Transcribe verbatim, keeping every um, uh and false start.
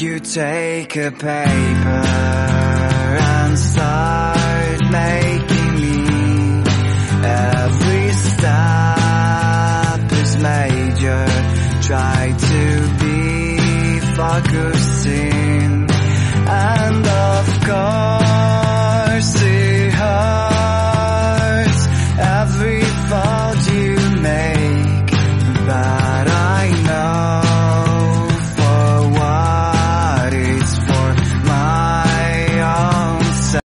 You take a paper and start making me. Every step is major. Try to be focusing, and of course